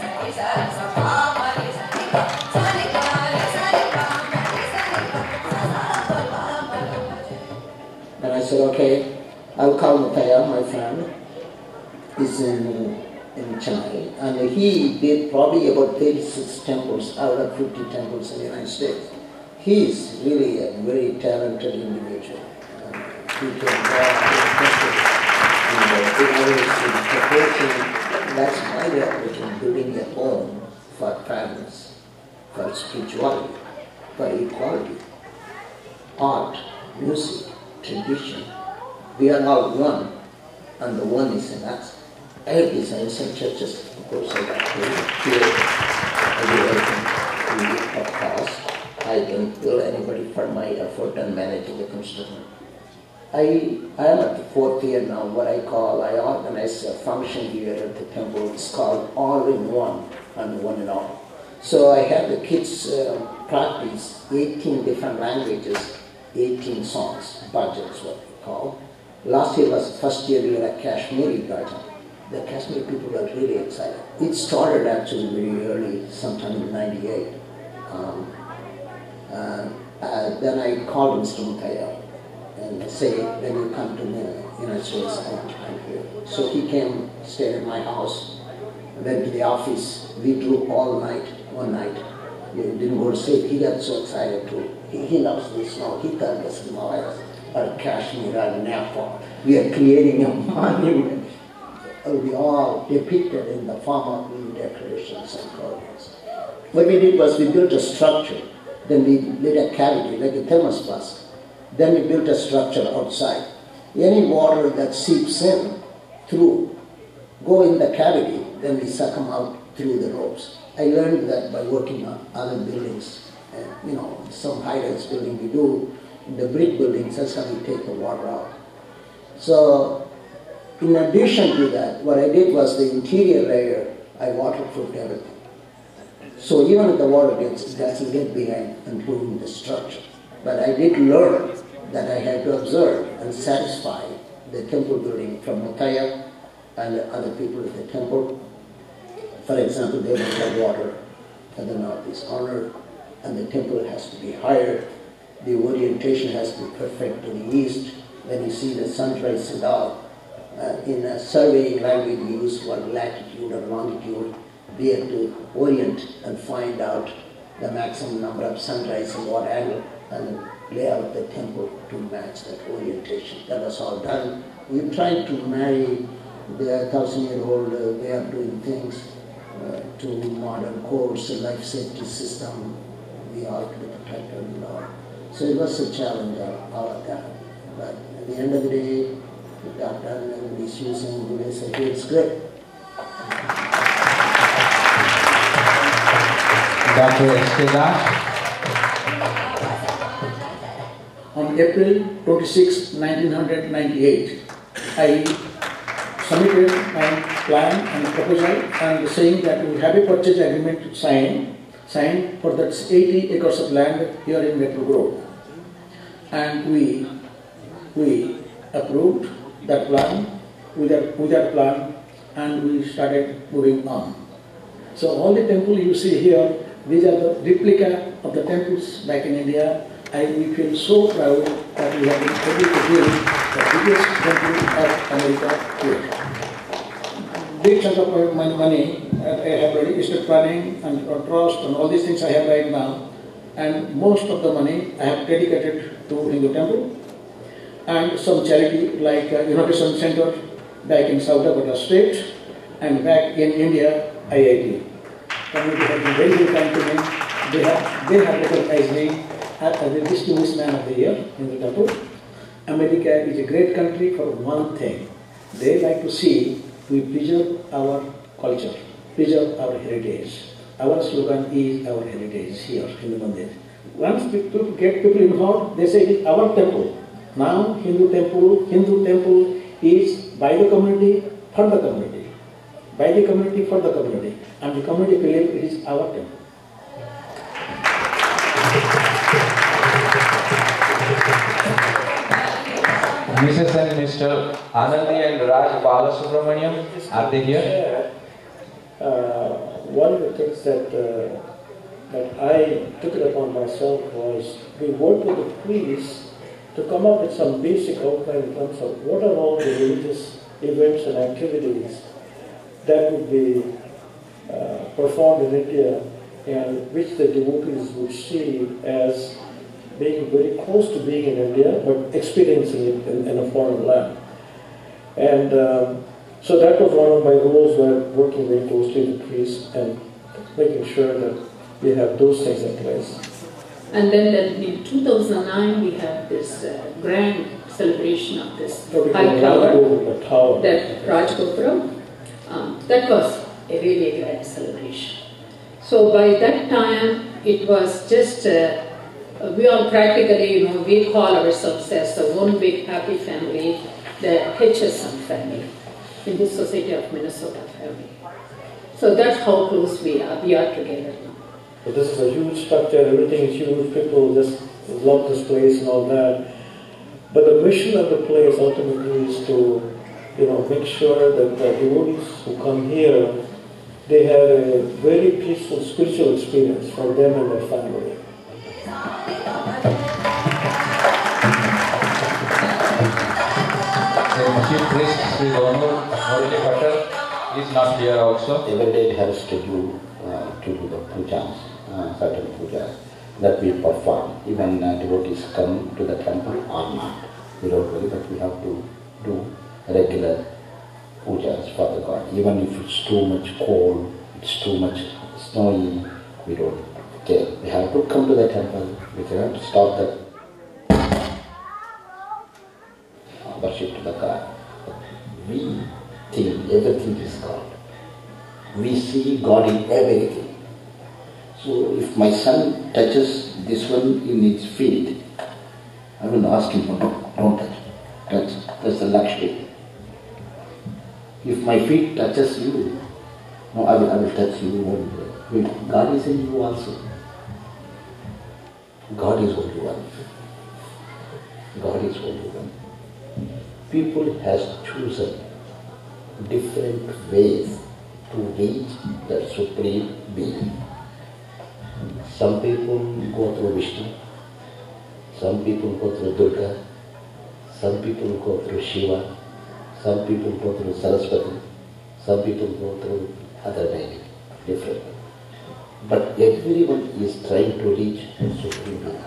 And I said, okay, I'll call Momaya, my friend. He's in Chennai. And he did probably about 36 temples out of 50 temples in the United States. He is really a very talented individual. He can that's my way of building a home for families, for spirituality, for equality, art, music, tradition. We are all one, and the one is in us. I have designed some churches, of course, I got here, of course. I don't bill anybody for my effort and managing the construction. I am at the 4th year now, what I organize a function here at the temple. It's called All in One and One in All. So I have the kids practice 18 different languages, 18 songs, bhajan is what we call. Last year was the first year we had a Kashmiri bhajan. The Kashmiri people were really excited. It started actually very early, sometime in '98. Then I called Mr. Momaya and say, when you come to the United States, I'm here. So he came, stayed at my house, went to the office. We drew all night, one night. We didn't go to sleep. He got so excited too. He loves this now. He thought this Himalayas or Kashmir or Nepal. We are creating a monument. It'll be all depicted in the form of decorations and carvings. What we did was we built a structure. Then we lit a cavity, like a thermos flask. Then we built a structure outside. Any water that seeps in through, go in the cavity, then we suck them out through the ropes. I learned that by working on other buildings. Some high-rise building we do, the brick buildings, that's how we take the water out. So, in addition to that, what I did was the interior layer, I waterproofed everything. So even if the water doesn't get behind and ruin the structure. But I did learn that I had to observe and satisfy the temple building from Momaya and the other people at the temple. For example, they don't have water at the northeast corner, and the temple has to be higher. The orientation has to be perfect to the east. When you see the sunrise and all, in a surveying language we use what latitude or longitude. We have to orient and find out the maximum number of sunrise and what angle and lay out the temple to match that orientation. That was all done. We tried to marry the 1,000-year-old way of doing things to modern codes and life safety system, we all to be protected and all. So it was a challenge, all of that. But at the end of the day, it got done and he's using the way it's great. Dr. Estela. On April 26, 1998, I submitted my plan and proposal and saying that we have a purchase agreement to sign for that 80 acres of land here in Metro Grove. And we approved that plan with that plan, and we started moving on. So all the temples you see here, these are the replica of the temples back in India. We feel so proud that we have been able to build the biggest temple of America here. Big chunk of money I have already estate planning and trust and all these things I have right now. And most of the money I have dedicated to Hindu temple and some charity like Innovation Center back in South Dakota State and back in India, IIT. Community has been very, very kind to me. They have recognized me as the distinguished man of the year in the temple. America is a great country for one thing. They like to see we preserve our culture, preserve our heritage. Our slogan is our heritage here in the Mandir. Once people get people involved, they say it's our temple. Now Hindu temple is by the community, for the community. By the community, for the community. And the community believes it is our temple. Mrs. and Mr. Anandi and Raj Balasubramaniam, are they here? One of the things that I took it upon myself was we worked with the priests to come up with some basic outline in terms of what are all the religious events and activities that would be performed in India and which the devotees would see as being very close to being in India but experiencing it in a foreign land. And so that was one of my roles, where working very closely with priests and making sure that we have those things in place. And then in 2009 we had this grand celebration of this high tower, that Rajgopura. That was a really grand celebration. So by that time it was just, we all practically, we call ourselves as the one big happy family, the HSMN family, Hindu Society of Minnesota family. So that's how close we are together now. But this is a huge structure, everything is huge, people just love this place and all that. But the mission of the place ultimately is to, make sure that the devotees who come here, they have a very peaceful spiritual experience for them and their family. The chief priest, Sri Murali Bhatter, is not here also. Every day we have a schedule to do the pujas, certain pujas that we perform. Even devotees come to the temple or not. We don't worry, but we have to do regular pujas for the God. Even if it's too much cold, it's too much snowy, we don't care. We have to come to the temple. We cannot stop the worship to the God. We think everything is God. We see God in everything. So if my son touches this one in his feet, I will ask him, no, don't touch. That's a luxury. If my feet touches you, no, I will touch you. God is in you also. God is only one. God is only one. People has chosen different ways to reach the Supreme Being. Some people go through Vishnu, some people go through Durga, some people go through Shiva, some people go through Saraswati, some people go through other Deity, different. But everyone is trying to reach the Supreme Being.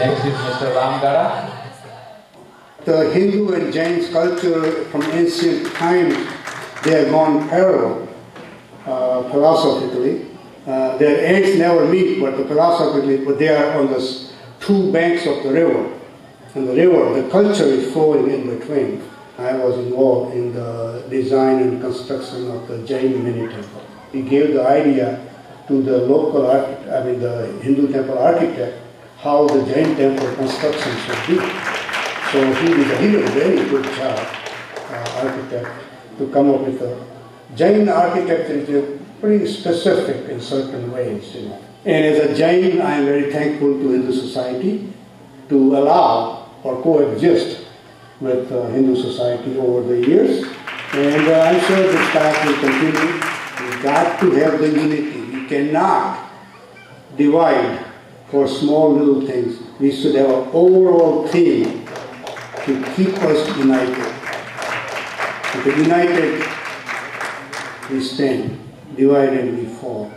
Next is Mr. Ramgara. The Hindu and Jain culture from ancient times, they have gone parallel philosophically. Their ends never meet, but philosophically, but they are on the two banks of the river. And the river, the culture is flowing in between. I was involved in the design and construction of the Jain mini temple. He gave the idea to the local, the Hindu temple architect, how the Jain temple construction should be. So he did a very good job, architect, to come up with a Jain architecture is pretty specific in certain ways. And as a Jain, I am very thankful to Hindu society to allow or coexist with Hindu society over the years. And I'm sure this path will continue. We've got to have the unity. We cannot divide for small little things. We should have an overall theme to keep us united. Because united we stand, divided we fall.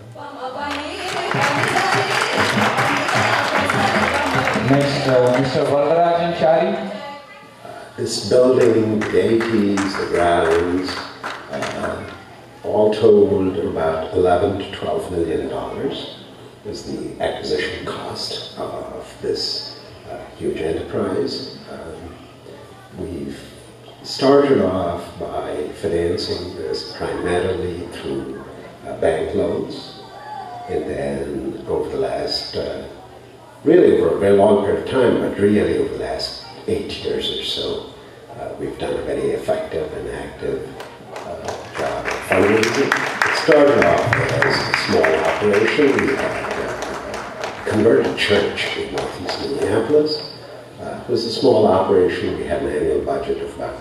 Next, Mr. Vardarajan Shari. This building, the deities, the grounds, all told about $11 to $12 million was the acquisition cost of this huge enterprise. We've started off by financing this primarily through bank loans, and then over the last, really over a very long period of time, but really over the last 8 years or so, we've done a very effective and active job of fundraising. It started off as a small operation. We had a converted church in northeast Minneapolis. It was a small operation. We had an annual budget of about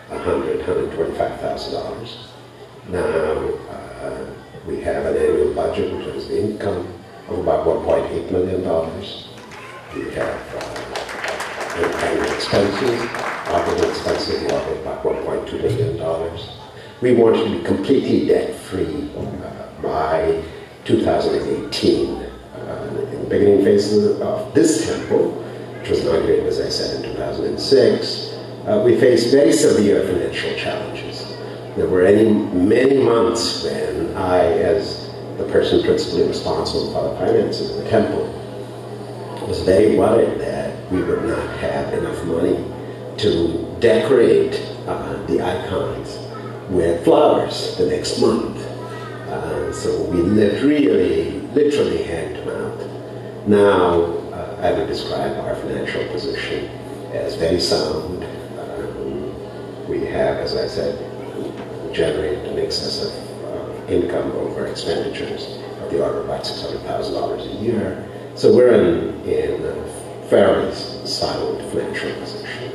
$125,000. Now we have an annual budget, which is the income of about $1.8 million. We have annual expenses, operating expenses of about $1.2 million. We want to be completely debt-free by 2018. In the beginning phases of this temple, which was inaugurated, as I said, in 2006, we faced very severe financial challenges. There were many months when I, as the person principally responsible for the finances of the temple, was very worried that we would not have enough money to decorate the icons with flowers the next month. So we lived really, literally hand to mouth. Now, I would describe our financial position as very sound. We have, as I said, generated an excess of income over expenditures of the order of about $600,000 a year. So we're in a fairly sound financial position.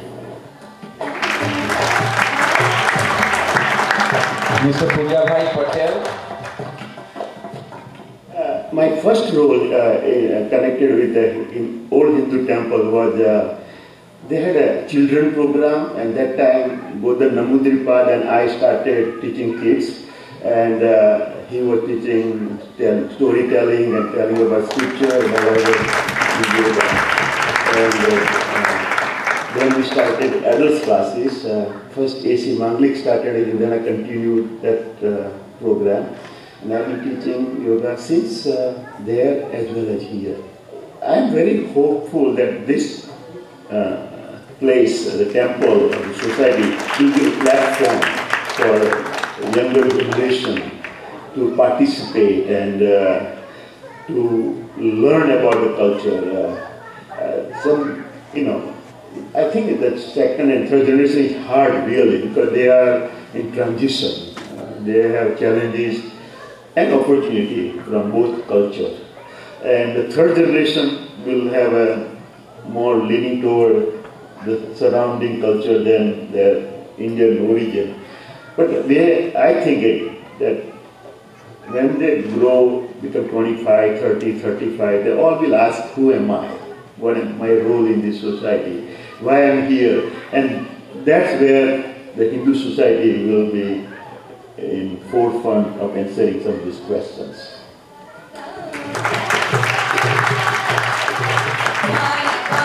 Mr. Pujabhai Patel. My first role connected with the old Hindu temple was they had a children program, and that time both the Namudripad and I started teaching kids, and he was teaching storytelling and telling about scripture, and then we started adults classes. First A.C. Manglik started it, and then I continued that program. And I've been teaching yoga since there as well as here. I'm very hopeful that this place, the temple, the society, will be a platform for younger generation to participate and to learn about the culture. I think that second and third generation is hard really because they are in transition. They have challenges and opportunity from both cultures. And the third generation will have a more leaning toward the surrounding culture than their Indian origin. But I think that when they grow, become 25, 30, 35, they all will ask, who am I? What is my role in this society? Why I'm here? And that's where the Hindu society will be in forefront of answering some of these questions.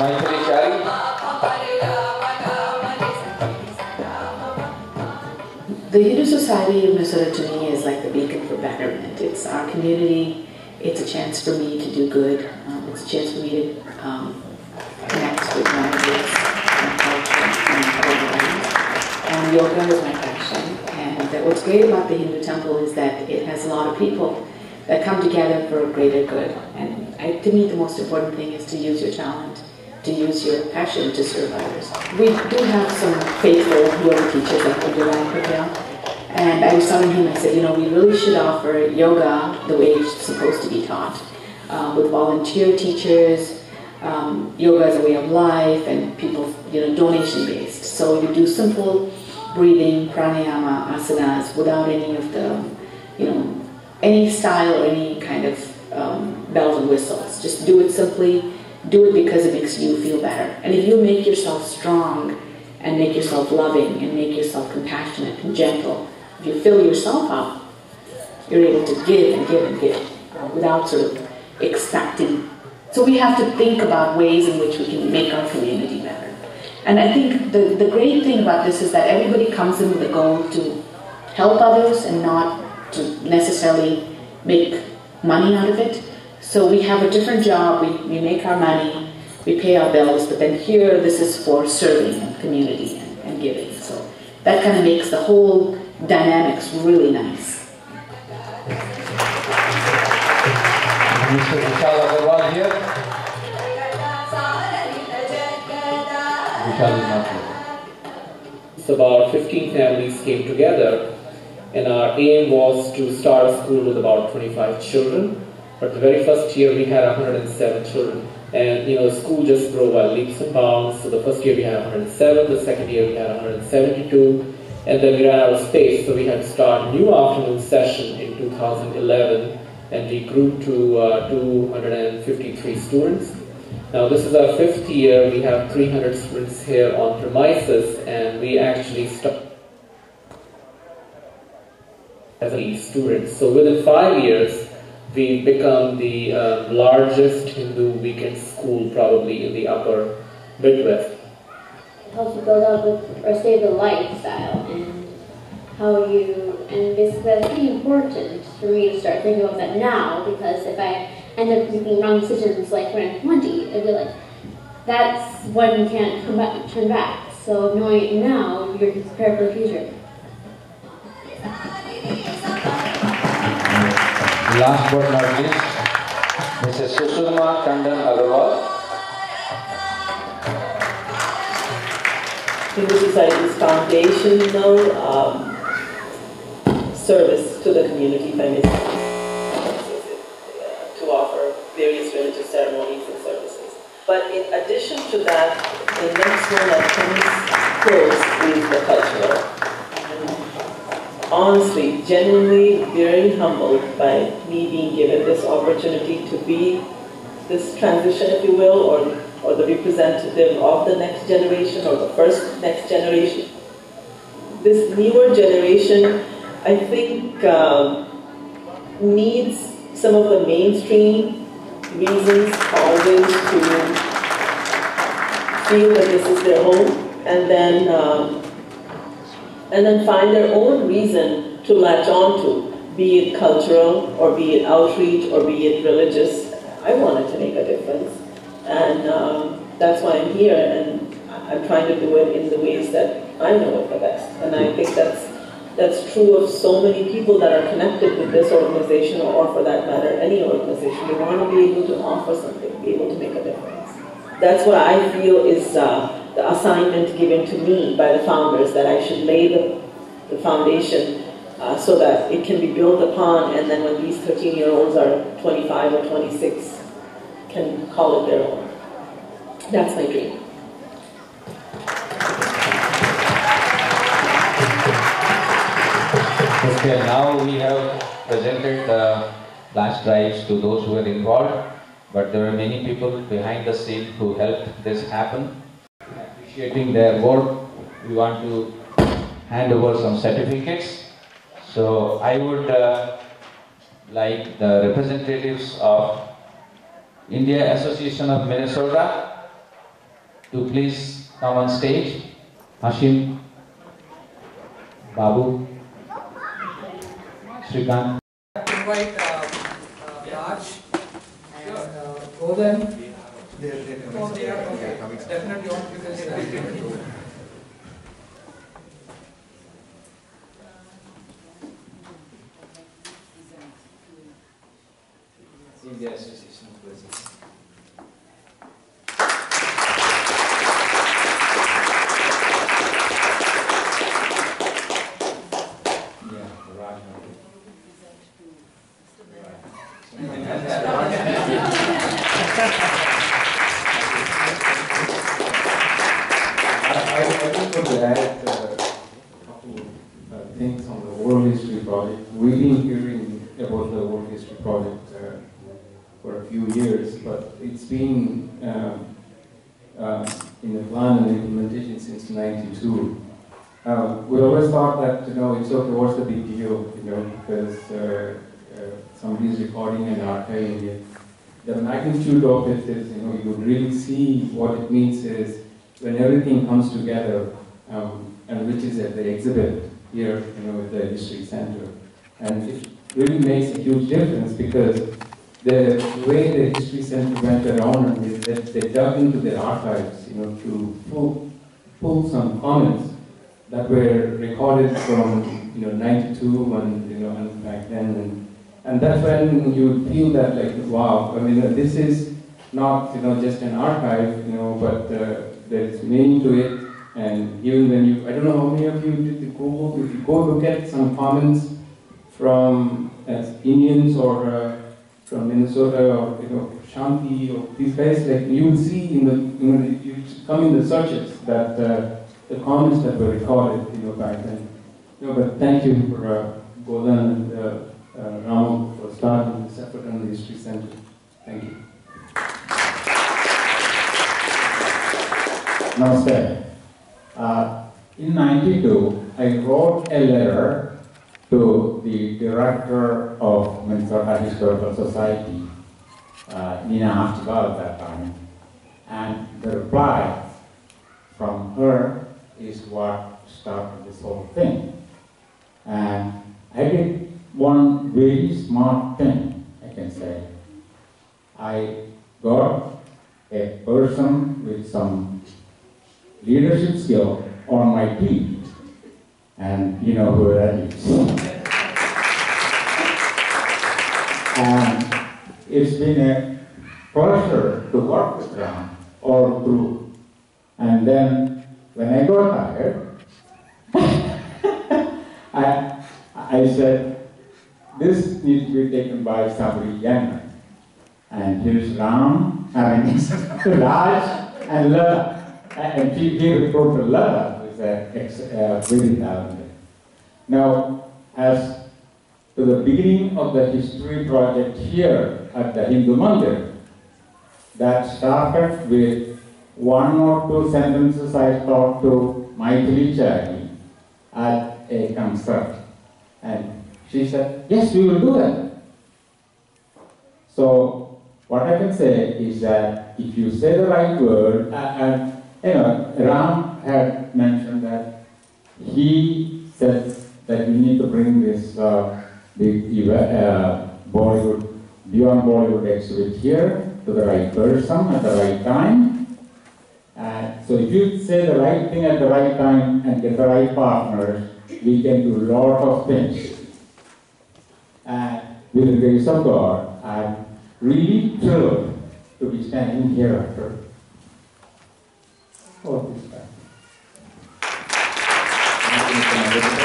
The Hindu Society of Minnesota to me is like the beacon for betterment. It's our community. It's a chance for me to do good. It's a chance for me to connect with my roots, my culture, and my values. And yoga is my passion. And what's great about the Hindu temple is that it has a lot of people that come together for a greater good. And to me, the most important thing is to use your talent, to use your passion to serve others. We do have some faithful yoga teachers like Elliot Patel. And I was telling him, I said, we really should offer yoga the way it's supposed to be taught, with volunteer teachers, yoga as a way of life, and people, donation-based. So you do simple breathing, pranayama, asanas, without any of the, any style or any kind of bells and whistles. Just do it simply, do it because it makes you feel better. And if you make yourself strong, and make yourself loving, and make yourself compassionate and gentle, if you fill yourself up, you're able to give and give and give without sort of expecting. So we have to think about ways in which we can make our community better. And I think the great thing about this is that everybody comes in with a goal to help others and not to necessarily make money out of it. So we have a different job, we make our money, we pay our bills, but then here this is for serving and community and giving. So that kind of makes the whole dynamics really nice. Mr. Vishal Agarwal here. Vishal is not here. So about 15 families came together, and our aim was to start a school with about 25 children. But the very first year we had 107 children. And the school just grew by leaps and bounds. So the first year we had 107, the second year we had 172. And then we ran out of space, so we had to start a new afternoon session in 2011, and we grew to 253 students. Now this is our 5th year, we have 300 students here on premises, and we actually started as students. So within 5 years, we've become the largest Hindu weekend school probably in the upper Midwest. Helps you build up with, or stay the lifestyle and how you, and basically that's pretty important for me to start thinking about that now, because if I end up making wrong decisions like when I'm 20, I'd be like, that's when you can't turn back. So knowing it now, you're prepared for the future. Last but not least, Mrs. Sushma Kandan Agarwal. Hindu Society's foundational service to the community, if I may say, to offer various religious ceremonies and services. But in addition to that, the next one that comes close is the cultural. And honestly, genuinely very humbled by me being given this opportunity to be this transition, if you will, or the representative of the next generation or the first next generation. This newer generation, I think, needs some of the mainstream reasons always to feel that this is their home, and then find their own reason to latch on to, be it cultural or be it outreach or be it religious. I wanted to make a difference. And that's why I'm here, and I'm trying to do it in the ways that I know it the best. And I think that's true of so many people that are connected with this organization, or for that matter, any organization. They want to be able to offer something, be able to make a difference. That's what I feel is the assignment given to me by the founders, that I should lay the foundation so that it can be built upon, and then when these 13-year-olds are 25 or 26, can call it their own. That's my dream. Okay, now we have presented the flash drives to those who were involved, but there are many people behind the scene who helped this happen. Appreciating their work, we want to hand over some certificates. So I would like the representatives of India Association of Minnesota to please come on stage. Hashim, Babu, Shrikant. Invite Raj and Godan. Oh, they are okay. Definitely on because India Association of Brazil. I just want to add a couple of things on the World History Project. We've been hearing about the World History Project for a few years, but it's been in the plan and implementation since '92. We always thought that it's okay, what's the big deal, because somebody's recording and archiving it. The magnitude of it is, you would really see what it means is when everything comes together, and which is at the exhibit here, at the History Center. And it really makes a huge difference because the way the History Center went around is that they dug into their archives, to pull some comments that were recorded from, 92 and back then. And that's when you feel that, like, wow, I mean, this is not, just an archive, but there's meaning to it. And even when you, I don't know how many of you did the Google, if you go look at some comments from Indians or from Minnesota or, Shanti or these guys, like, you will see in the, you come in the searches that the comments that were recorded, back then. But thank you for Godan and Ram for starting this effort on the History Center. Thank you. Namaste. In '92, I wrote a letter to the director of Minnesota Historical Society, Nina Archibald at that time, and the reply from her is what started this whole thing. And I did one very smart thing, I can say. I got a person with some leadership skill on my team, and you know who that is. And it's been a pleasure to work with Ram all through. And then when I got hired, I said, this needs to be taken by somebody younger. And here's Ram having Raj and Lata. And he recruited Lata, who is very talented. Now, as to the beginning of the history project here at the Hindu Mandir, that started with one or two sentences I taught to Maithili Chari at a concert. And she said, yes, we will do that. So, what I can say is that if you say the right word, Ram had mentioned that he said that we need to bring this big Bollywood, beyond Bollywood exhibit here to the right person at the right time. So if you say the right thing at the right time and get the right partners, we can do a lot of things. And with the grace of God, I'm really thrilled to be standing here after all this time.